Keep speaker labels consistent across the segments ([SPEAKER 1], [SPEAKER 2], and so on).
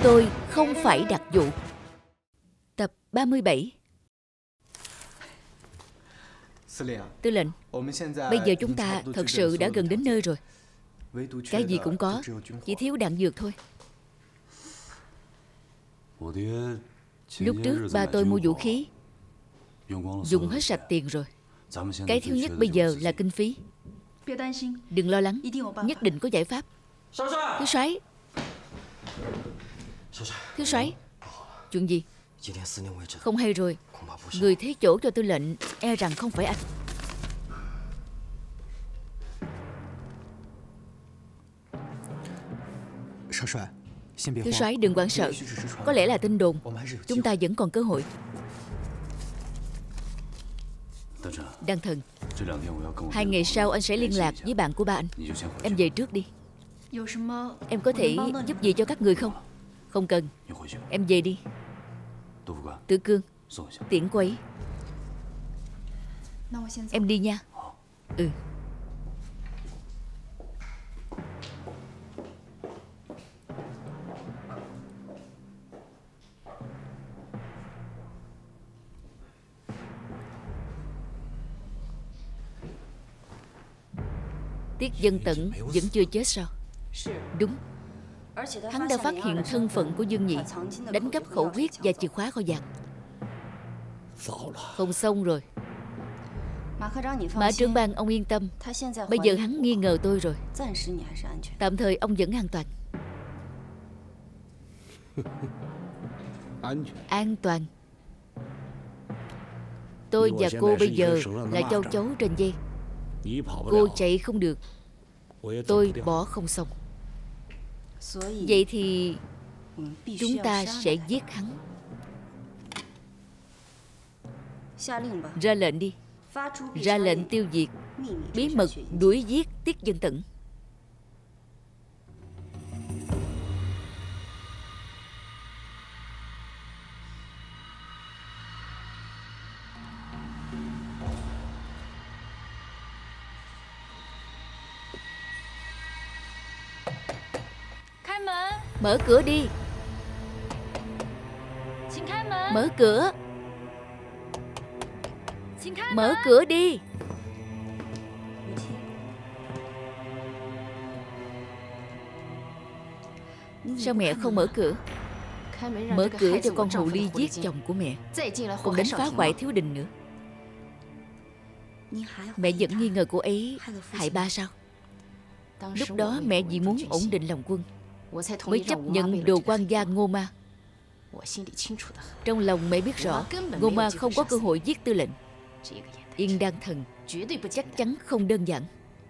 [SPEAKER 1] tôi không phải đặc vụ. Tập 37. Tư lệnh, bây giờ chúng ta thật sự đã gần đến nơi rồi. Cái gì cũng có, chỉ thiếu đạn dược thôi. Lúc trước ba tôi mua vũ khí, dùng hết sạch tiền rồi. Cái thiếu nhất bây giờ là kinh phí. Đừng lo lắng, nhất định có giải pháp. Thiếu soái, thiếu soái, chuyện gì? Không hay rồi. Người thế chỗ cho tư lệnh e rằng không phải anh. Thiếu soái đừng hoảng sợ. Có lẽ là tin đồn. Chúng ta vẫn còn cơ hội. Đăng thần, 2 ngày sau anh sẽ liên lạc với bạn của ba anh. Em về trước đi. Em có thể giúp gì cho các người không? Không cần. Em về đi. Tử Cương, tiễn cô ấy. Em đi nha. Ừ. Tiết Dân Tẩn vẫn chưa chết sao? Đúng. Hắn đã phát hiện thân phận của Dương Nhị, đánh cắp khẩu quyết và chìa khóa kho vàng. Không xong rồi. Mã trưởng ban ông yên tâm. Bây giờ hắn nghi ngờ tôi rồi. Tạm thời ông vẫn an toàn. An toàn. Tôi và cô bây giờ là châu chấu trên dây. Cô chạy không được, tôi bỏ không xong. Vậy thì chúng ta sẽ giết hắn. Ra lệnh đi. Ra lệnh tiêu diệt, bí mật đuổi giết Tiết Dân Tẩn. Mở cửa đi. Mở cửa. Mở cửa đi. Sao mẹ không mở cửa? Mở cửa cho con hồ ly giết chồng của mẹ, còn đến phá hoại thiếu đình nữa. Mẹ vẫn nghi ngờ cô ấy hại ba sao? Lúc đó mẹ vì muốn ổn định lòng quân mới chấp nhận đồ quan gia Ngô Ma. Trong lòng mẹ biết rõ Ngô Ma không có cơ hội giết tư lệnh. Yên Đan Thần chắc chắn không đơn giản.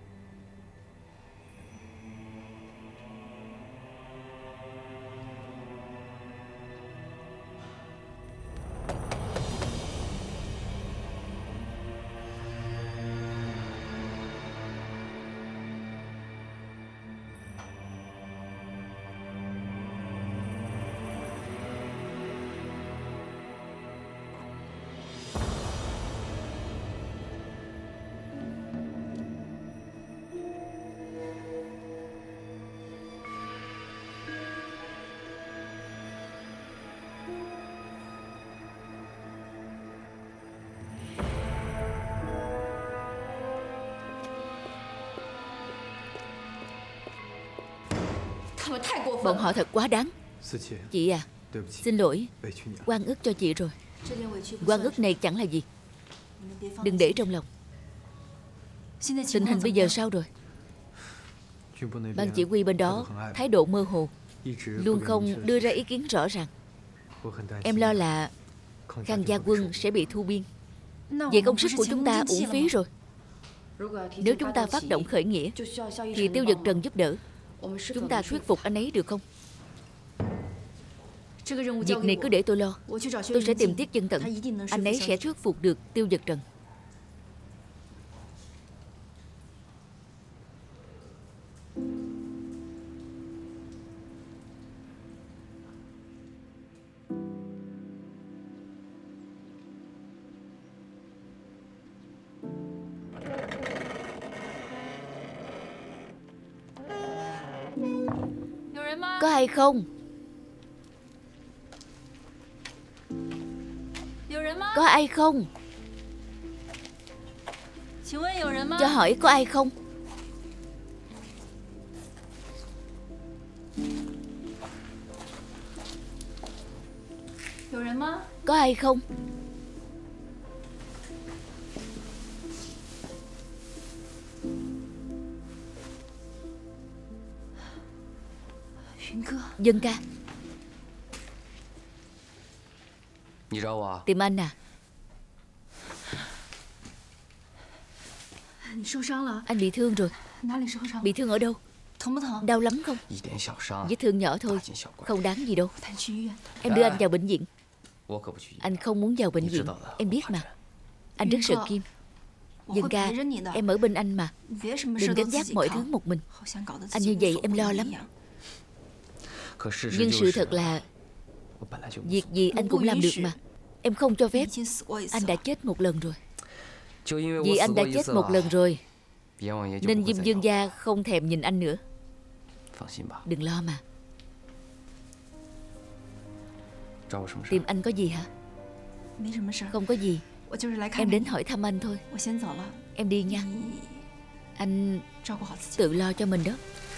[SPEAKER 1] Bọn họ thật quá đáng. Chị à, xin lỗi, oan ức cho chị rồi. Oan ức này chẳng là gì. Đừng để trong lòng. Tình hình bây giờ sao rồi? Ban chỉ huy bên đó thái độ mơ hồ, luôn không đưa ra ý kiến rõ ràng. Em lo là Khang Gia quân sẽ bị thu biên. Vậy công sức của chúng ta uổng phí rồi. Nếu chúng ta phát động khởi nghĩa thì Tiêu Dật Trần giúp đỡ. Chúng ta thuyết phục anh ấy được không? Việc này cứ để tôi lo. Tôi sẽ tìm Tiết Dân Tẩn. Anh ấy sẽ thuyết phục được Tiêu Dật Trần. Có ai không? Có ai không? Cho hỏi có ai không? Có ai không? Dân ca. Tìm anh à? Anh bị thương rồi. Bị thương ở đâu? Đau lắm không? Vết thương nhỏ thôi, không đáng gì đâu. Em đưa anh vào bệnh viện. Anh không muốn vào bệnh viện, em biết mà. Anh rất sợ Kim. Dân ca, em ở bên anh mà. Đừng gánh vác mọi thứ một mình. Anh như vậy em lo lắm. Nhưng sự thật là việc gì anh cũng làm được mà. Em không cho phép. Anh đã chết một lần rồi. Vì anh đã chết một lần rồi nên Diêm Dương gia không thèm nhìn anh nữa. Đừng lo mà. Tìm anh có gì hả? Không có gì. Em đến hỏi thăm anh thôi. Em đi nha. Anh tự lo cho mình đó.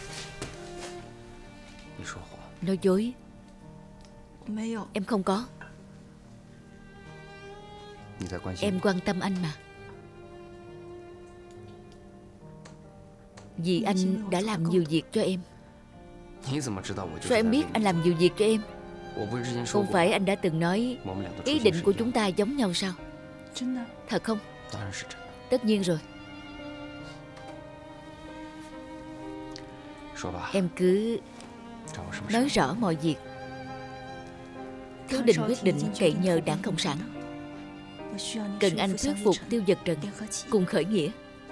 [SPEAKER 1] Nói dối. Em không có. Em quan tâm anh mà. Vì anh đã làm nhiều việc cho em. Sao em biết anh làm nhiều việc cho em? Không phải anh đã từng nói ý định của chúng ta giống nhau sao? Thật không? Tất nhiên rồi. Em cứ nói rõ mọi việc. Thiếu Đình quyết định cậy nhờ Đảng Cộng sản. Cần anh thuyết phục Tiêu Dật Trần cùng khởi nghĩa.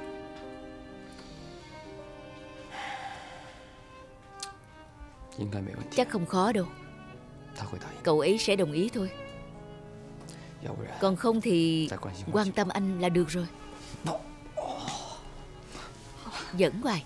[SPEAKER 1] Chắc không khó đâu. Cậu ấy sẽ đồng ý thôi. Còn không thì quan tâm anh là được rồi. Giỡn hoài.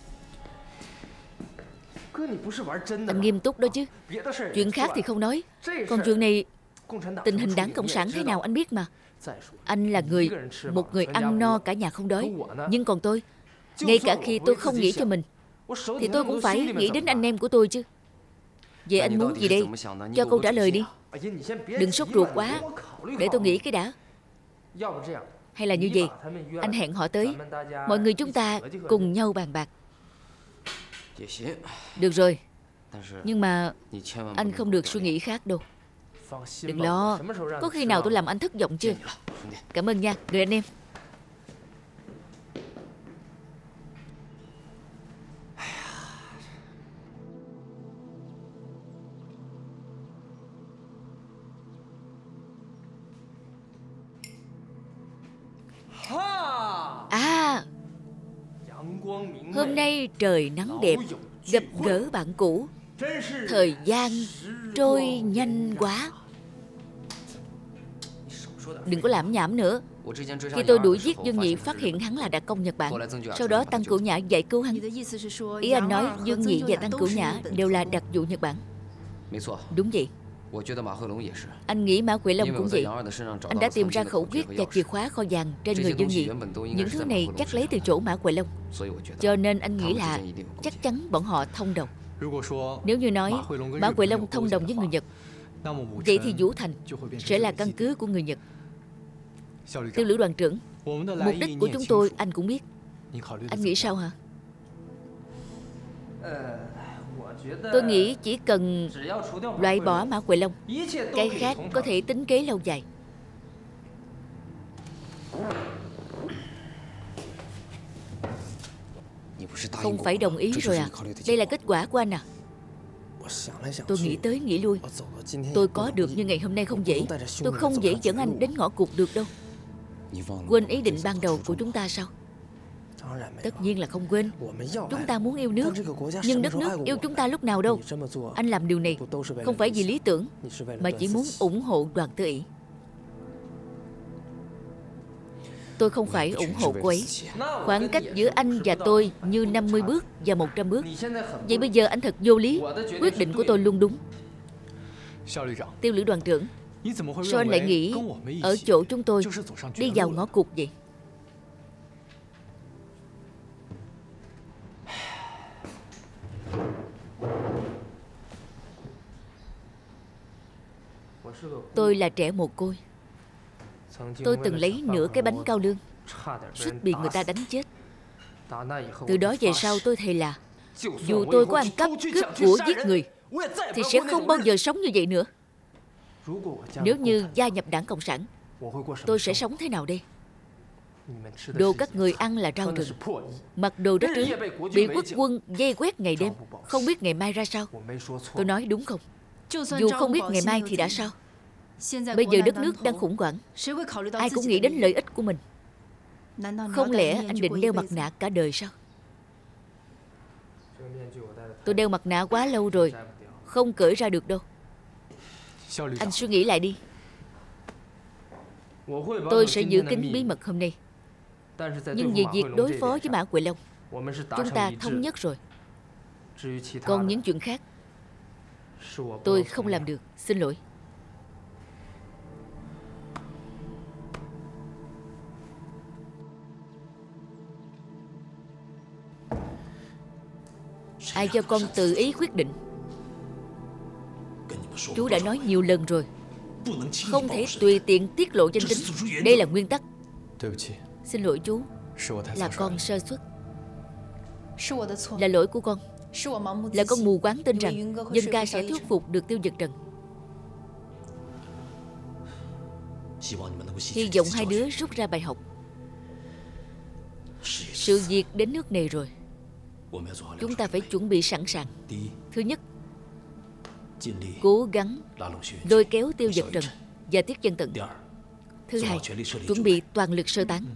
[SPEAKER 1] Anh nghiêm túc đó chứ. Chuyện khác thì không nói. Còn chuyện này, tình hình Đảng Cộng sản thế nào anh biết mà. Anh là một người ăn no cả nhà không đói. Nhưng còn tôi, ngay cả khi tôi không nghĩ cho mình thì tôi cũng phải nghĩ đến anh em của tôi chứ. Vậy anh muốn gì đây? Cho câu trả lời đi. Đừng sốt ruột quá. Để tôi nghĩ cái đã. Hay là như vậy, anh hẹn họ tới, mọi người chúng ta cùng nhau bàn bạc. Được rồi. Nhưng mà anh không được suy nghĩ khác đâu. Đừng lo. Có khi nào tôi làm anh thất vọng chưa? Cảm ơn nha, người anh em. À, hôm nay trời nắng đẹp, gặp gỡ bạn cũ. Thời gian trôi nhanh quá. Đừng có làm nhảm nữa. Khi tôi đuổi giết Dương Nhị, phát hiện hắn là đặc công Nhật Bản. Sau đó Tăng Cửu Nhã giải cứu hắn. Ý anh nói Dương Nhị và Tăng Cửu Nhã đều là đặc vụ Nhật Bản. Đúng vậy. Anh nghĩ Mã Quệ Long cũng vậy. Anh đã tìm ra khẩu quyết và chìa khóa kho vàng trên người Dương Nhị. Những thứ này chắc lấy từ chỗ Mã Quệ Long. Cho nên anh nghĩ là chắc chắn bọn họ thông đồng. Nếu như nói Mã Quệ Long thông đồng với người Nhật, vậy thì Vũ Thành sẽ là căn cứ của người Nhật. Tiêu Lữ đoàn trưởng, mục đích của chúng tôi anh cũng biết. Anh nghĩ sao hả? Tôi nghĩ chỉ cần loại bỏ Mã Quệ Long, cái khác có thể tính kế lâu dài. Không phải đồng ý rồi à? Đây là kết quả của anh à? Tôi nghĩ tới nghĩ lui. Tôi có được như ngày hôm nay không dễ. Tôi không dễ dẫn anh đến ngõ cụt được đâu. Quên ý định ban đầu của chúng ta sao? Tất nhiên là không quên. Chúng ta muốn yêu nước, nhưng đất nước yêu chúng ta lúc nào đâu. Anh làm điều này không phải vì lý tưởng, mà chỉ muốn ủng hộ Đoàn Tư ỷ. Tôi không phải ủng hộ cô ấy. Khoảng cách giữa anh và tôi như 50 bước và 100 bước. Vậy bây giờ anh thật vô lý. Quyết định của tôi luôn đúng. Tiêu Lữ đoàn trưởng, Sao anh lại nghĩ ở chỗ chúng tôi đi vào ngõ cụt vậy? Tôi là trẻ mồ côi. Tôi từng lấy nửa cái bánh cao lương, suýt bị người ta đánh chết. Từ đó về sau tôi thề là dù tôi có ăn cắp, cướp của, giết người thì sẽ không bao giờ sống như vậy nữa. Nếu như gia nhập Đảng Cộng sản, tôi sẽ sống thế nào đây? Đồ các người ăn là rau rừng, mặc đồ rách rưới, bị quốc quân vây quét ngày đêm, không biết ngày mai ra sao. Tôi nói đúng không? Dù không biết ngày mai thì đã sao? Bây giờ đất nước đang khủng hoảng, ai cũng nghĩ đến lợi ích của mình. Không lẽ anh định đeo mặt nạ cả đời sao? Tôi đeo mặt nạ quá lâu rồi, không cởi ra được đâu. Anh suy nghĩ lại đi. Tôi sẽ giữ kín bí mật hôm nay, nhưng về việc đối phó với Mã Quệ Long, chúng ta thống nhất rồi. Còn những chuyện khác, tôi không làm được. Xin lỗi. Ai cho con tự ý quyết định? Chú đã nói nhiều lần rồi, không thể tùy tiện tiết lộ danh tính. Đây là nguyên tắc. Xin lỗi chú, là con sơ suất. Là lỗi của con. Là con mù quáng tin rằng Dân ca sẽ thuyết phục được Tiêu Dực Trần. Hy vọng hai đứa rút ra bài học. Sự việc đến nước này rồi, chúng ta phải chuẩn bị sẵn sàng. Thứ nhất, cố gắng lôi kéo Tiêu Dực Trần và Tiết Dân Tận. Thứ hai, chuẩn bị toàn lực sơ tán.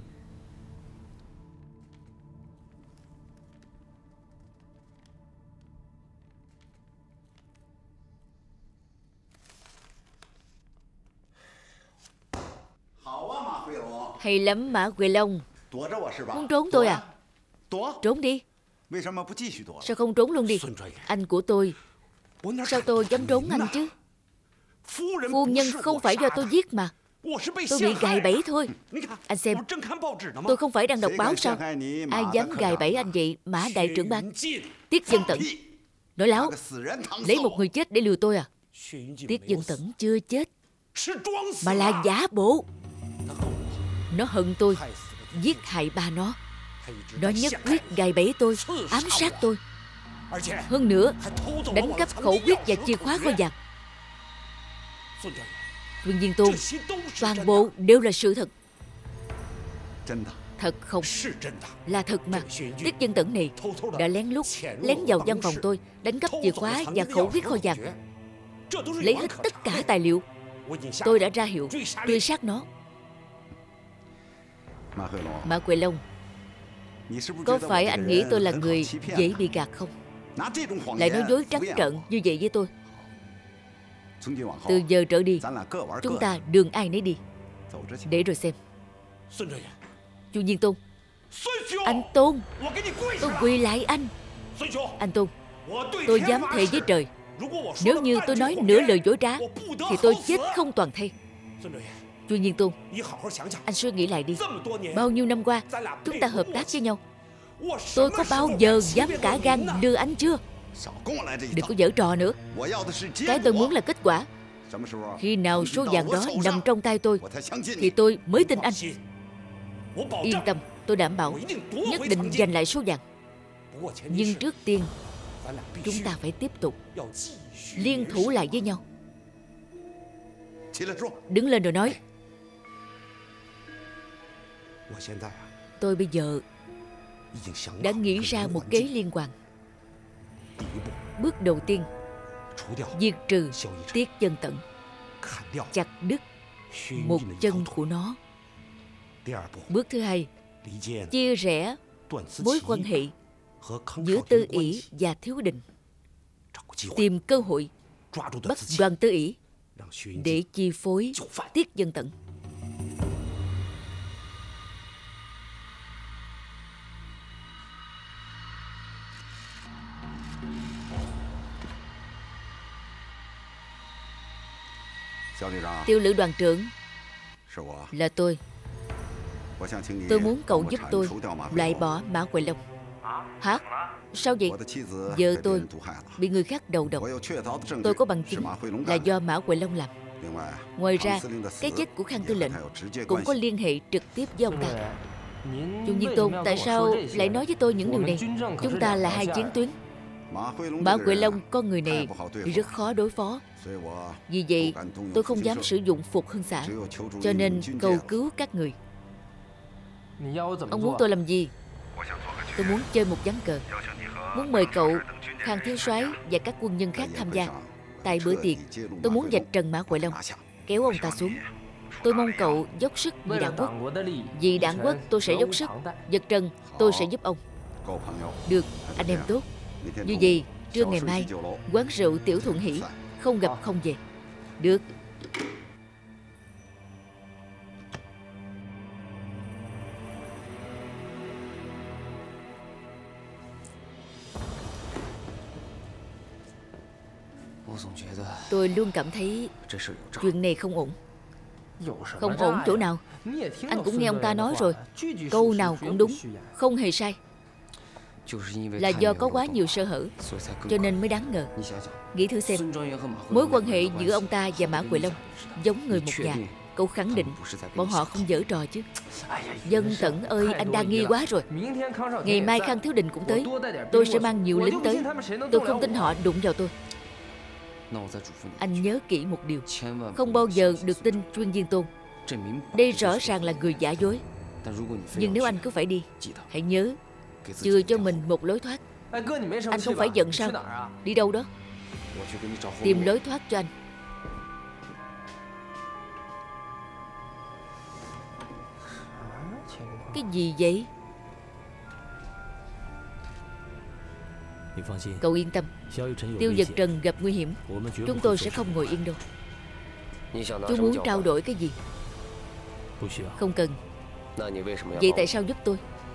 [SPEAKER 1] Hay lắm Mã Quệ Long. Muốn trốn tôi à? Trốn đi. Sao không trốn luôn đi? Anh của tôi. Sao tôi dám trốn anh chứ? Phu nhân không phải do tôi giết mà. Tôi bị gài bẫy thôi. Anh xem, tôi không phải đang đọc báo sao? Ai dám gài bẫy anh vậy? Mã đại trưởng ban Tiết Dân Tận. Nói láo. Lấy một người chết để lừa tôi à? Tiết Dân Tận chưa chết, mà là giả bộ. Nó hận tôi, giết hại ba nó. Nó nhất quyết gài bẫy tôi, ám sát tôi. Hơn nữa, đánh cắp khẩu quyết và chìa khóa kho vàng. Vương Viên Tôn, toàn bộ đều là sự thật. Thật không? Là thật mà. Tiết Dân Tận này đã lén lút lén vào văn phòng tôi, đánh cắp chìa khóa và khẩu quyết kho vàng, lấy hết tất cả tài liệu. Tôi đã ra hiệu truy sát nó. Mã Quệ Long, có phải anh nghĩ tôi là người dễ bị gạt không? Lại nói dối trắng trợn như vậy với tôi. Từ giờ trở đi, chúng ta đường ai nấy đi. Để rồi xem. Chu Viên Tôn. Anh Tôn, tôi quỳ lại anh. Anh Tôn, tôi dám thề với trời, nếu như tôi nói nửa lời dối trá thì tôi chết không toàn thây. Chu Viên Tôn, anh suy nghĩ lại đi. Bao nhiêu năm qua chúng ta hợp tác với nhau, tôi có bao giờ dám cả gan lừa anh chưa? Đừng có giở trò nữa. Cái tôi muốn là kết quả. Khi nào số vàng đó nằm trong tay tôi thì tôi mới tin anh. Yên tâm, tôi đảm bảo nhất định giành lại số vàng. Nhưng trước tiên chúng ta phải tiếp tục liên thủ lại với nhau. Đứng lên rồi nói. Tôi bây giờ đã nghĩ ra một kế liên hoàn. Bước đầu tiên, diệt trừ Tiết Dân Tận, chặt đứt một chân của nó. Bước thứ hai, chia rẽ mối quan hệ giữa Tư Ỷ và Thiếu Đình. Tìm cơ hội bắt Đoàn Tư Ỷ để chi phối Tiết Dân Tận. Tiêu Lữ đoàn trưởng, là tôi. Tôi muốn cậu giúp tôi loại bỏ Mã Quệ Long. Hả? Sao vậy? Vợ tôi bị người khác đầu độc. Tôi có bằng chứng là do Mã Quệ Long làm. Ngoài ra, cái chết của Khang tư lệnh cũng có liên hệ trực tiếp với ông ta. Chu Nhiên Tôn, tại sao lại nói với tôi những điều này? Chúng ta là hai chiến tuyến. Mã Quệ Long con người này rất khó đối phó. Vì vậy tôi không dám sử dụng Phục Hưng xã, cho nên cầu cứu các người. Ông muốn tôi làm gì? Tôi muốn chơi một ván cờ. Muốn mời cậu, Khang thiếu soái và các quân nhân khác tham gia. Tại bữa tiệc, tôi muốn vạch trần Mã Quệ Long, kéo ông ta xuống. Tôi mong cậu dốc sức vì Đảng Quốc. Vì Đảng Quốc tôi sẽ dốc sức, vạch trần tôi sẽ giúp ông. Được, anh em tốt. Như vậy, trưa ngày mai, quán rượu Tiểu Thuận Hỷ, không gặp không về. Được. Tôi luôn cảm thấy chuyện này không ổn. Không ổn chỗ nào? Anh cũng nghe ông ta nói rồi, câu nào cũng đúng, không hề sai. Là do có quá nhiều sơ hở, cho nên mới đáng ngờ. Nghĩ thử xem, mối quan hệ giữa ông ta và Mã Quệ Long giống người một nhà. Cậu khẳng định bọn họ không giở trò chứ? Dân Tẩn ơi, anh đa nghi quá rồi. Ngày mai Khang Thiếu Đình cũng tới. Tôi sẽ mang nhiều lính tới. Tôi không tin họ đụng vào tôi. Anh nhớ kỹ một điều, không bao giờ được tin Chuyên Viên Tôn. Đây rõ ràng là người giả dối. Nhưng nếu anh cứ phải đi, hãy nhớ chừa cho mình một lối thoát. Anh không phải giận sao? Đi đâu đó? Tìm lối thoát cho anh. Cái gì vậy? Cậu yên tâm, Tiêu Dật Trần gặp nguy hiểm, chúng tôi sẽ không ngồi yên đâu. Chú muốn trao đổi cái gì? Không cần. Vậy tại sao giúp tôi?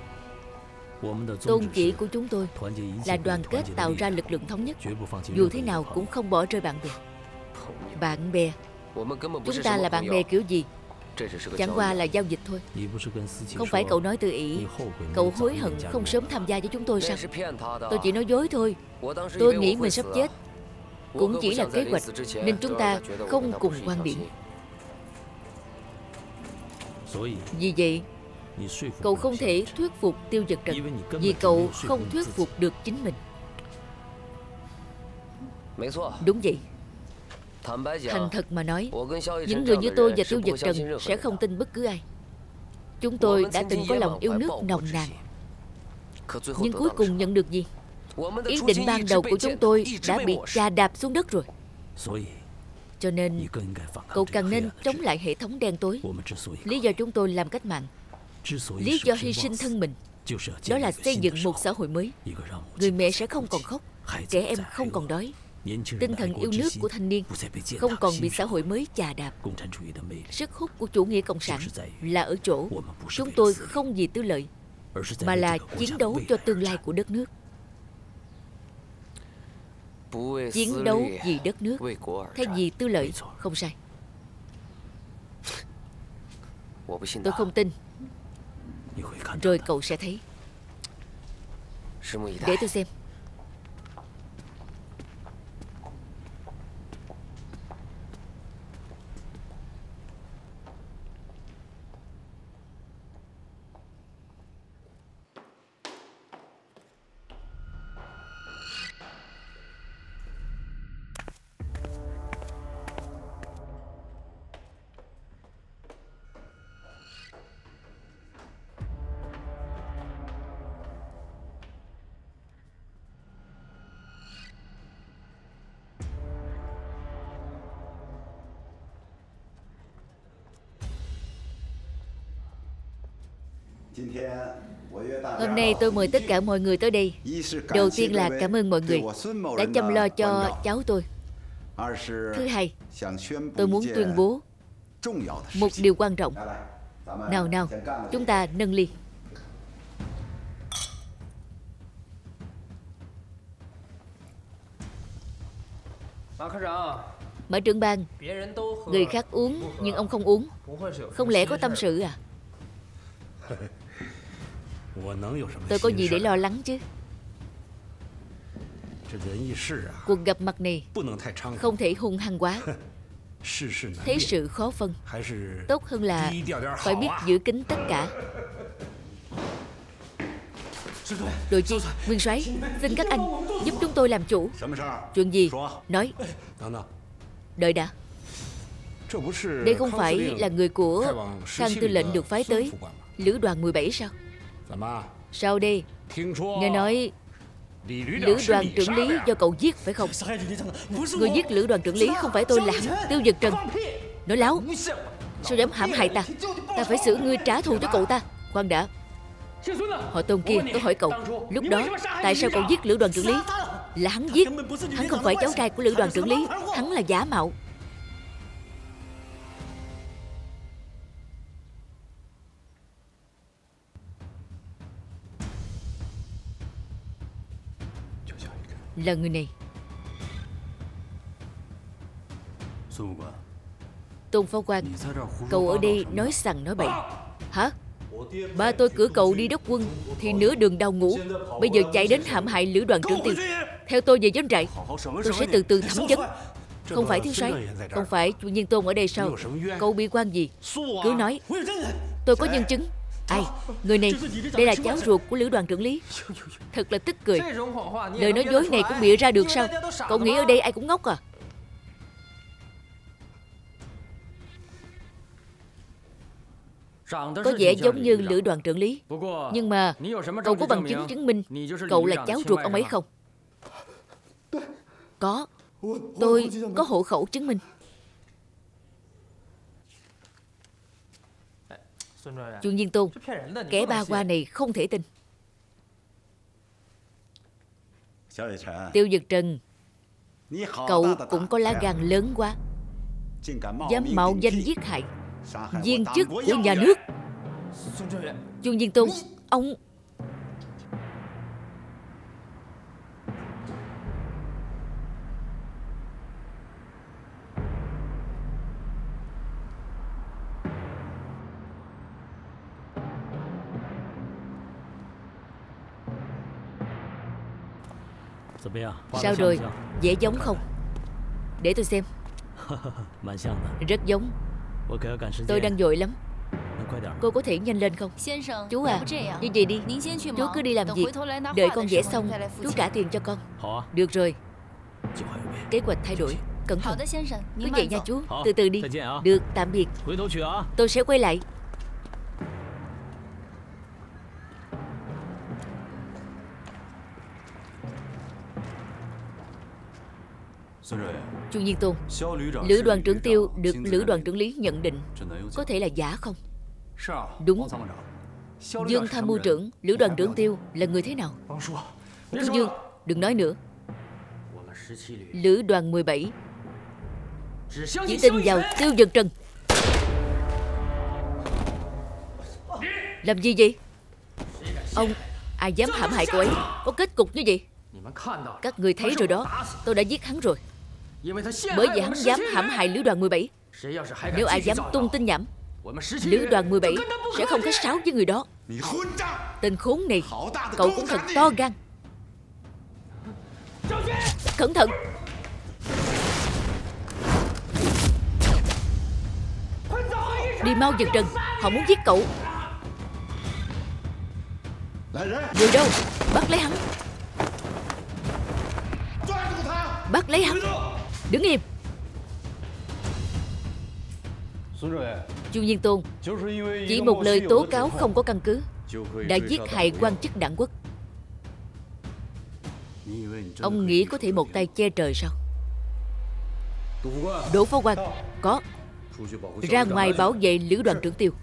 [SPEAKER 1] Tôn chỉ của chúng tôi là đoàn kết tạo ra lực lượng thống nhất, dù thế nào cũng không bỏ rơi bạn bè. Bạn bè? Chúng ta là bạn bè kiểu gì? Chẳng qua là giao dịch thôi. Không phải cậu nói từ Ý cậu hối hận không sớm tham gia với chúng tôi sao? Tôi chỉ nói dối thôi. Tôi nghĩ mình sắp chết, cũng chỉ là kế hoạch, nên chúng ta không cùng quan điểm. Vì vậy cậu không thể thuyết phục Tiêu Dật Trần, vì cậu không thuyết phục được chính mình. Đúng vậy. Thành thật mà nói, những người như tôi và Tiêu Dật Trần sẽ không tin bất cứ ai. Chúng tôi đã từng có lòng yêu nước nồng nàn, nhưng cuối cùng nhận được gì? Ý định ban đầu của chúng tôi đã bị chà đạp xuống đất rồi. Cho nên cậu càng nên chống lại hệ thống đen tối. Lý do chúng tôi làm cách mạng, lý do hy sinh thân mình, đó là xây dựng một xã hội mới. Người mẹ sẽ không còn khóc, trẻ em không còn đói. Tinh thần yêu nước của thanh niên không còn bị xã hội mới chà đạp. Sức hút của chủ nghĩa cộng sản là ở chỗ chúng tôi không vì tư lợi, mà là chiến đấu cho tương lai của đất nước. Chiến đấu vì đất nước thay vì tư lợi. Không sai. Tôi không tin. Rồi cậu sẽ thấy. Để tôi xem. Hôm nay tôi mời tất cả mọi người tới đây. Đầu tiên là cảm ơn mọi người đã chăm lo cho cháu tôi. Thứ hai, tôi muốn tuyên bố một điều quan trọng. Nào nào, chúng ta nâng ly. Mã trưởng ban, người khác uống nhưng ông không uống, không lẽ có tâm sự à? Tôi có gì để lo lắng chứ? Cuộc gặp mặt này không thể hung hăng quá. Thế sự khó phân, tốt hơn là phải biết giữ kín tất cả. Đội chi, Nguyên soái, xin các anh giúp chúng tôi làm chủ. Chuyện gì? Nói. Đợi đã. Đây không phải là người của Khang tư lệnh được phái tới Lữ đoàn 17 sao? Sao đây? Nghe nói Lữ đoàn trưởng lý do cậu giết phải không? Người giết Lữ đoàn trưởng lý không phải tôi là hắn, Tiêu Dực Trần. Nói láo. Sao dám hãm hại ta? Ta phải xử ngươi trả thù cho cậu ta. Khoan đã. Họ Tôn kia, tôi hỏi cậu, lúc đó tại sao cậu giết Lữ đoàn trưởng lý? Là hắn giết. Hắn không phải cháu trai của Lữ đoàn trưởng lý. Hắn là giả mạo. Là người này. Tôn Phó Quan, cậu ở đây nói sằng nói bậy. Hả? Ba tôi cử cậu đi đốc quân thì nửa đường đau ngủ, bây giờ chạy đến hãm hại Lữ đoàn trưởng Tiêu. Theo tôi về doanh trại, tôi sẽ từ từ thẩm vấn. Không phải thiếu soái, không phải chủ nhân Tôn ở đây sao? Cậu bị quan gì? Cứ nói. Tôi có nhân chứng. Ai? Người này, đây là cháu ruột của Lữ đoàn trưởng lý. Thật là tức cười. Lời nói dối này cũng bịa ra được sao? Cậu nghĩ ở đây ai cũng ngốc à? Có vẻ giống như Lữ đoàn trưởng lý. Nhưng mà cậu có bằng chứng chứng minh cậu là cháu ruột ông ấy không? Có. Tôi có hộ khẩu chứng minh. Chu Nhiên Tôn, kẻ ba qua này không thể tin. Tiêu Dực Trần, cậu cũng có lá gan lớn quá, dám mạo danh giết hại viên chức của nhà nước. Chu Nhiên Tôn, ông... Sao rồi? Dễ giống không? Để tôi xem. Rất giống. Tôi đang vội lắm. Cô có thể nhanh lên không? Chú à, như vậy đi. Chú cứ đi làm việc, đợi con vẽ xong chú trả tiền cho con. Được rồi. Kế hoạch thay đổi. Cẩn thận. Cứ vậy nha chú. Từ từ đi. Được, tạm biệt. Tôi sẽ quay lại. Chu Nhiên Tôn, Lữ đoàn trưởng Tiêu được Lữ đoàn trưởng lý nhận định có thể là giả không? Đúng. Dương tham mưu trưởng Lữ đoàn trưởng Tiêu là người thế nào? Chú Dương, đừng nói nữa. Lữ đoàn 17 chỉ tin vào Tiêu Dực Trần. Làm gì vậy? Ông, ai dám hãm hại cô ấy có kết cục như vậy? Các người thấy rồi đó, tôi đã giết hắn rồi. Bởi vì hắn dám hãm hại Lữ đoàn 17. Nếu ai dám tung tin nhảm, Lữ đoàn 17 sẽ không khách sáo với người đó. Tên khốn này, cậu cũng thật to gan. Cẩn thận. Đi mau Dực Trần, họ muốn giết cậu. Người đâu? Bắt lấy hắn. Bắt lấy hắn. Đứng im. Chu Nhiên Tôn, chỉ một lời tố cáo không có căn cứ đã giết hại quan chức đảng quốc. Ông nghĩ có thể một tay che trời sao? Đỗ Phó Quan, có. Ra ngoài bảo vệ Lữ đoàn trưởng Tiêu.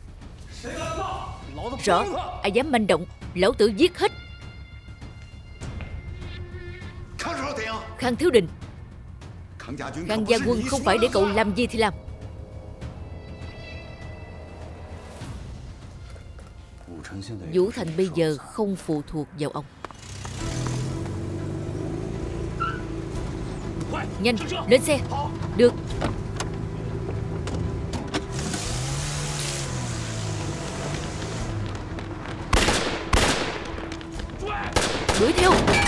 [SPEAKER 1] Rõ. Ai dám manh động, lão tử giết hết. Khang Thiếu Đình, Khang gia quân không phải để cậu làm gì thì làm. Vũ Thành bây giờ không phụ thuộc vào ông. Nhanh, lên xe. Được. Đuổi theo.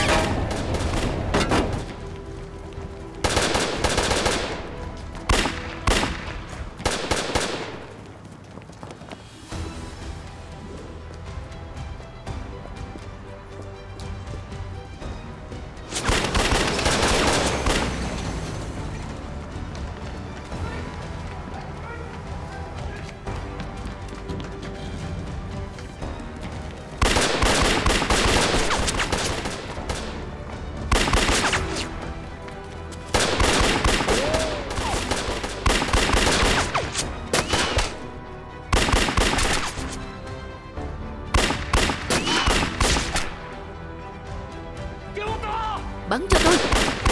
[SPEAKER 1] Bắn cho tôi.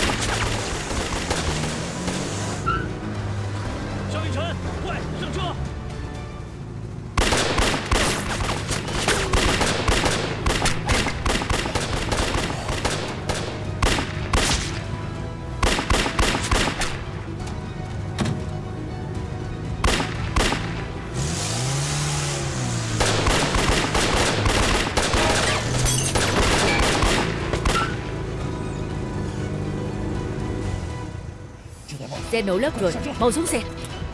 [SPEAKER 1] Xe nổ lớp rồi, mau xuống xe.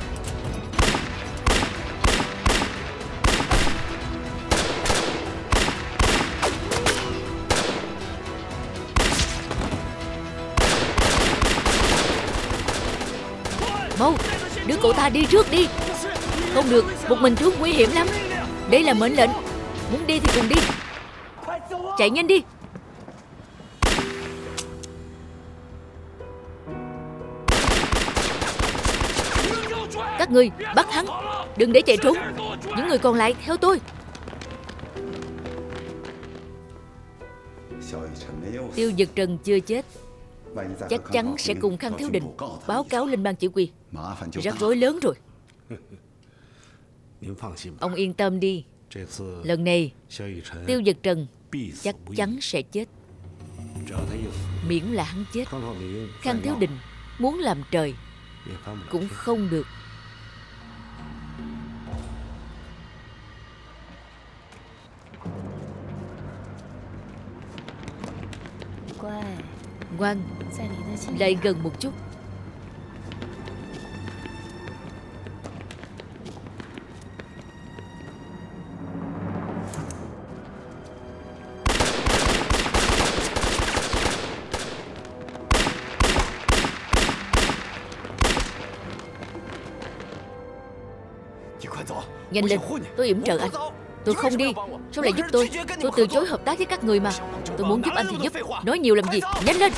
[SPEAKER 1] Mau, đưa cậu ta đi trước đi. Không được, một mình chú nguy hiểm lắm. Đây là mệnh lệnh. Muốn đi thì cùng đi. Chạy nhanh đi. Các người bắt hắn, đừng để chạy trốn. Những người còn lại theo tôi. Tiêu Dực Trần chưa chết, chắc chắn sẽ cùng Khang Thiếu Đình báo cáo lên ban chỉ huy. Rắc rối lớn rồi. Ông yên tâm đi. Lần này Tiêu Dực Trần chắc chắn sẽ chết. Miễn là hắn chết, Khang Thiếu Đình muốn làm trời cũng không được. Ngoan, lại gần một chút. Nhanh lên, tôi yểm trợ anh. Tôi không đi. Sao lại giúp tôi? Tôi từ chối hợp tác với các người mà. Tôi muốn giúp anh thì giúp. Nói nhiều làm gì? Nhanh lên.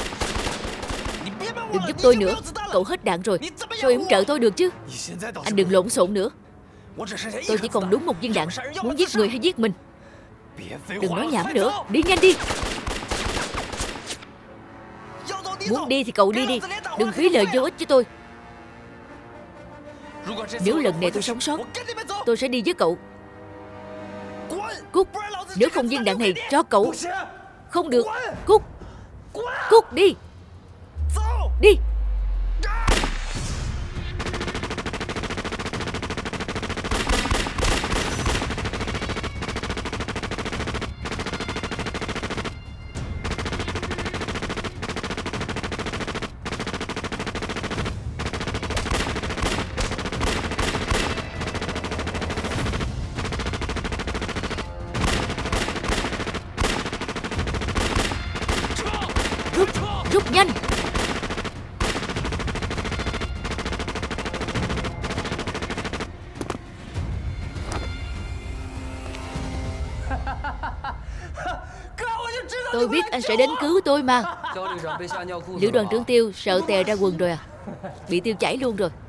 [SPEAKER 1] Đừng giúp tôi nữa. Cậu hết đạn rồi. Sao yểm trợ tôi được chứ? Anh đừng lộn xộn nữa. Tôi chỉ còn đúng một viên đạn. Muốn giết người hay giết mình? Đừng nói nhảm nữa. Đi nhanh đi. Muốn đi thì cậu đi đi. Đừng phí lời vô ích với tôi. Nếu lần này tôi sống sót, tôi sẽ đi với cậu. Cút. Nếu không viên đạn này cho cậu. Không được. Cút. Cút đi. Đi. Rút nhanh. Tôi biết anh sẽ đến cứu tôi mà. Lữ đoàn trưởng Tiêu sợ tè ra quần rồi à? Bị tiêu chảy luôn rồi.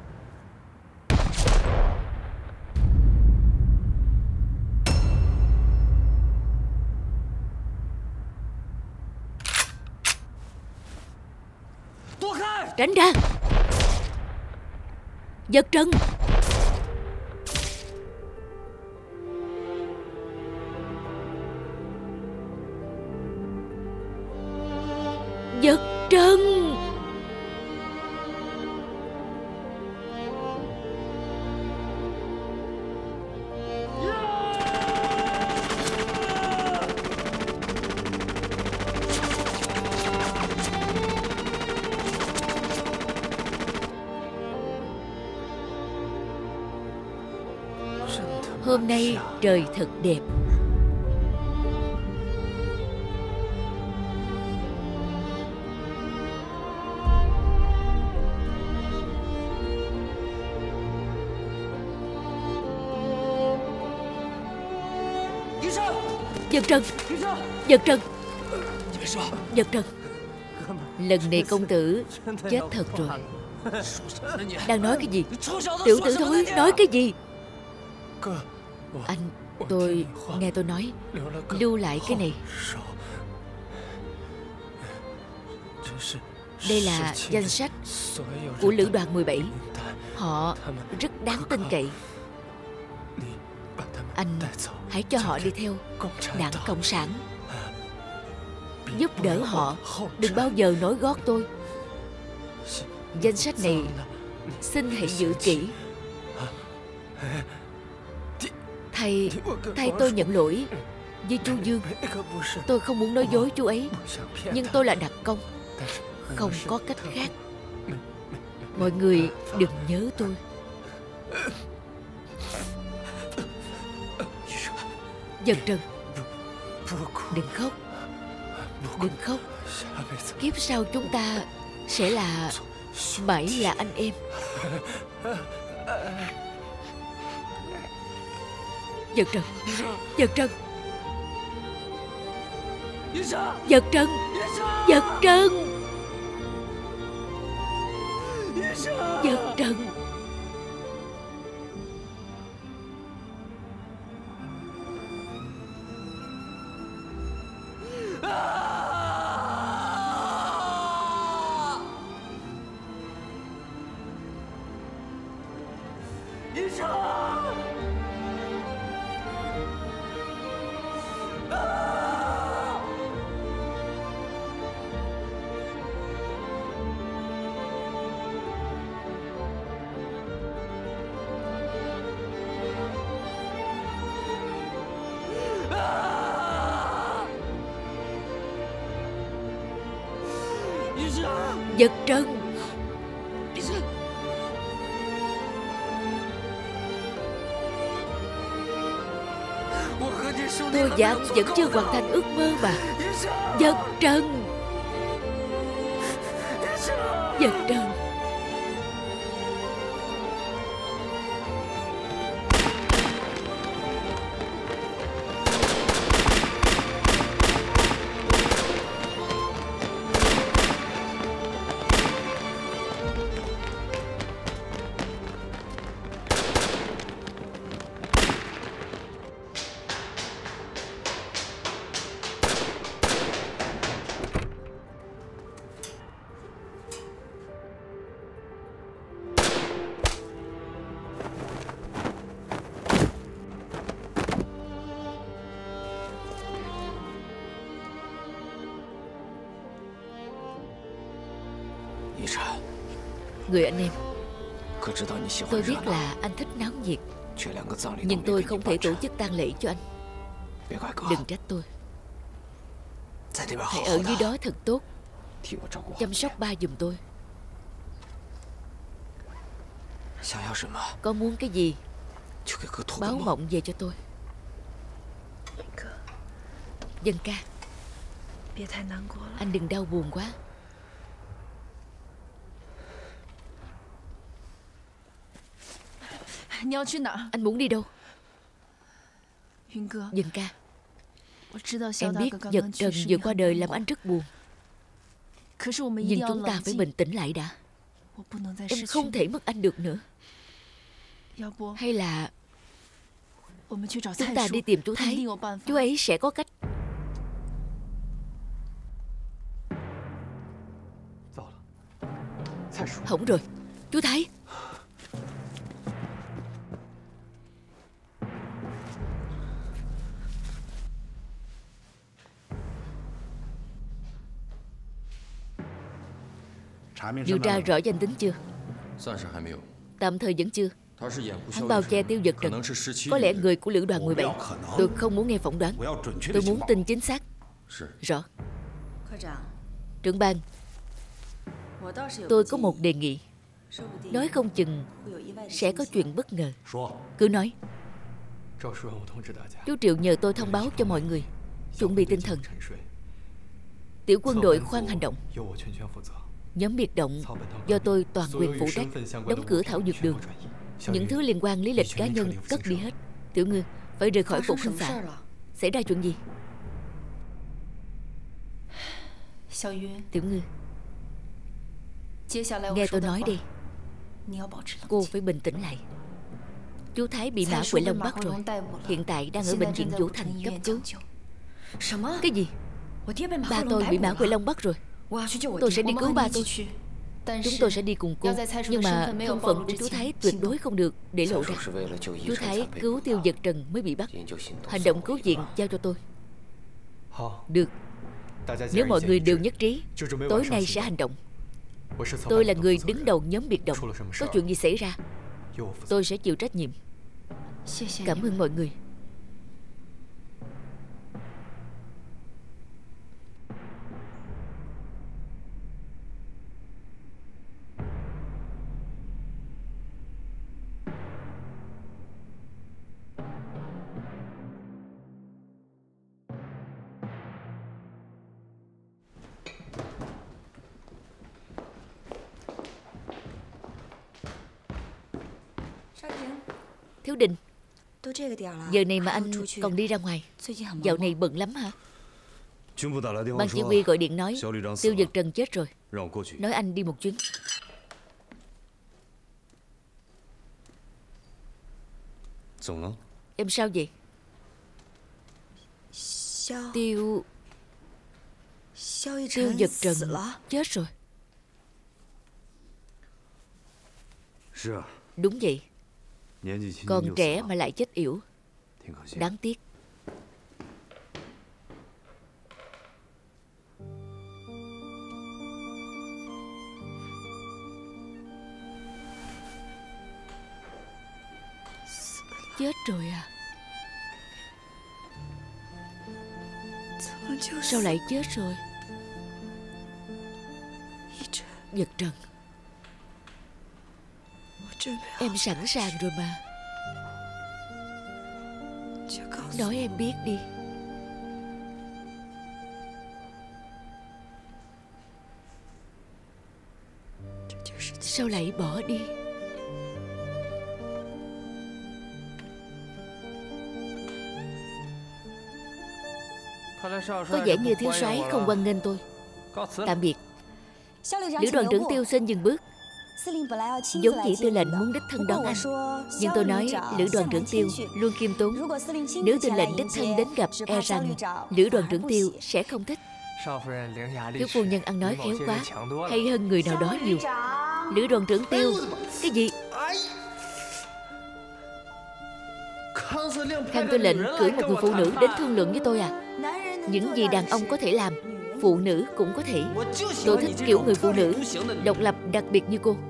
[SPEAKER 1] Tránh ra. Dực Trần. Dực Trần. Hôm nay trời thật đẹp. Giật Trần, Giật Trần, Giật Trần. Lần này công tử chết thật rồi. Đang nói cái gì? Tiểu tử thối, nói cái gì? Anh, tôi nghe tôi nói lưu lại cái này. Đây là danh sách của lữ đoàn 17. Họ rất đáng tin cậy. Anh hãy cho họ đi theo Đảng Cộng sản, giúp đỡ họ, đừng bao giờ nối gót tôi. Danh sách này xin hãy giữ kỹ. Thầy tôi nhận lỗi với chú Dương. Tôi không muốn nói dối chú ấy, nhưng tôi là đặc công, không có cách khác. Mọi người đừng nhớ tôi. Giật Trần, đừng khóc, đừng khóc. Kiếp sau chúng ta sẽ là mãi là anh em. Giật Trần, Giật Trần, Giật Trần, Giật Trần, Giật Trần. Giật Trần, tôi và anh vẫn chưa hoàn thành ước mơ mà. Giật Trần, Giật Trần. Người anh em, tôi biết là anh thích náo nhiệt, nhưng tôi không thể tổ chức tang lễ cho anh. Đừng trách tôi. Hãy ở dưới đó thật tốt, chăm sóc ba giùm tôi. Có muốn cái gì báo mộng về cho tôi. Dân ca, anh đừng đau buồn quá. Anh muốn đi đâu? Dân ca, em biết Giật Trần vừa qua đời làm anh rất buồn, nhưng chúng ta phải bình tĩnh lại đã. Em không thể mất anh được nữa. Hay là chúng ta đi tìm chú Thái, chú ấy sẽ có cách. Hỏng rồi, chú Thái. Điều tra rõ danh tính chưa? Tạm thời vẫn chưa. Hắn bao che Tiêu Giật Trần, có lẽ người của lữ đoàn 17. Tôi không muốn nghe phỏng đoán, tôi muốn tin chính xác. Rõ. Trưởng ban, tôi có một đề nghị. Nói không chừng sẽ có chuyện bất ngờ. Cứ nói. Chú Triệu nhờ tôi thông báo cho mọi người, chuẩn bị tinh thần. Tiểu quân đội khoan hành động. Nhóm biệt động do tôi toàn quyền phụ trách, đóng cửa thảo dược đường. Những thứ liên quan lý lịch cá nhân cất đi hết. Tiểu Ngư phải rời khỏi Phục Hưng xã. Xảy ra chuyện gì? Tiểu Ngư, nghe tôi nói đi. Cô phải bình tĩnh lại. Chú Thái bị Mã Quệ Long bắt rồi. Hiện tại đang ở bệnh viện Vũ Thành cấp cứu. Cái gì? Ba tôi bị Mã Quệ Long bắt rồi. Tôi sẽ đi cứu ba tôi. Chúng tôi sẽ đi cùng cô. Nhưng mà thân phận của chú Thái tuyệt đối không được để lộ ra. Chú Thái cứu Tiêu Giật Trần mới bị bắt. Hành động cứu viện giao cho tôi. Được. Nếu mọi người đều nhất trí, tối nay sẽ hành động. Tôi là người đứng đầu nhóm biệt động. Có chuyện gì xảy ra, tôi sẽ chịu trách nhiệm. Cảm ơn mọi người. Thiếu Đình, giờ này mà anh còn đi ra ngoài. Dạo này bận lắm hả? Ban chỉ huy gọi điện nói Tiêu Giật Trần chết rồi, nói anh đi một chuyến. Em sao vậy? Tiêu Giật Trần chết rồi. Đúng vậy. Còn trẻ mà lại chết yểu, đáng tiếc. Chết rồi à? Sao lại chết rồi? Giật Trần, em sẵn sàng rồi mà. Nói em biết đi. Sao lại bỏ đi? Có vẻ như thiếu soái không hoan nghênh tôi. Tạm biệt. Lữ đoàn trưởng Tiêu xin dừng bước. Vốn dĩ tư lệnh muốn đích thân đón anh, nhưng tôi nói Lữ đoàn trưởng Tiêu luôn khiêm tốn. Nếu tư lệnh đích thân đến gặp, e rằng Lữ đoàn trưởng Tiêu sẽ không thích. Thiếu phu nhân ăn nói khéo quá, hay hơn người nào đó nhiều. Lữ đoàn trưởng Tiêu. Cái gì? Khang tư lệnh cử một người phụ nữ đến thương lượng với tôi à? Những gì đàn ông có thể làm, phụ nữ cũng có thể. Tôi thích kiểu người phụ nữ độc lập đặc biệt như cô.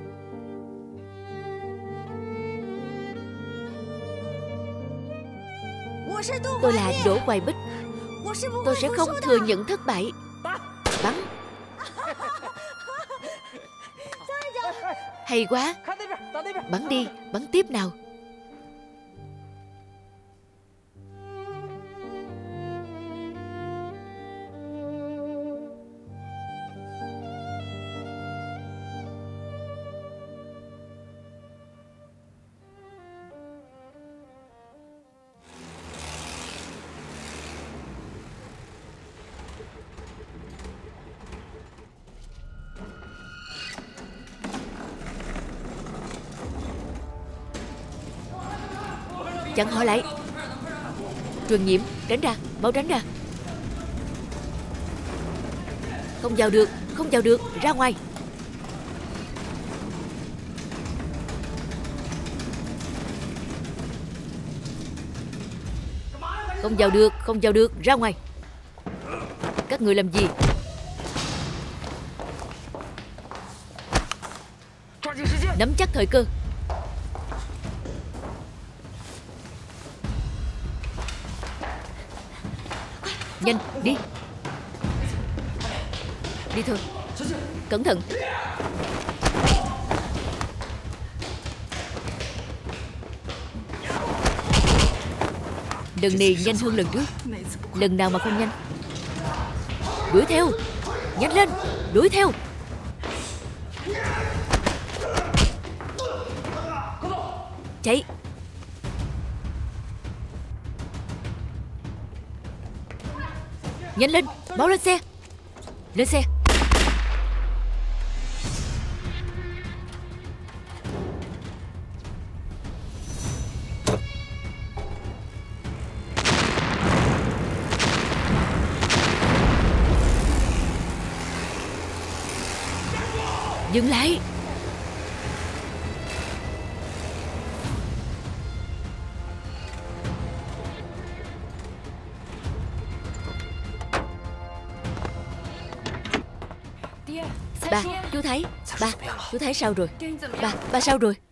[SPEAKER 1] Tôi là Đỗ Hoài Bích. Tôi sẽ không thừa nhận thất bại. Bắn. Hay quá. Bắn đi, bắn tiếp nào. Chặn họ lại. Truyền nhiễm, tránh ra, mau tránh ra. Không vào được, không vào được, ra ngoài. Không vào được, không vào được, ra ngoài. Các người làm gì? Nắm chắc thời cơ. Nhanh, đi. Đi thôi. Cẩn thận. Lần này nhanh hơn lần trước. Lần nào mà không nhanh. Đuổi theo. Nhanh lên. Đuổi theo. Chạy. Nhanh lên. Báo lên xe. Lên xe. Dừng lại. Ba, chú thấy. Ba, chú thấy sao rồi? Ba sao rồi?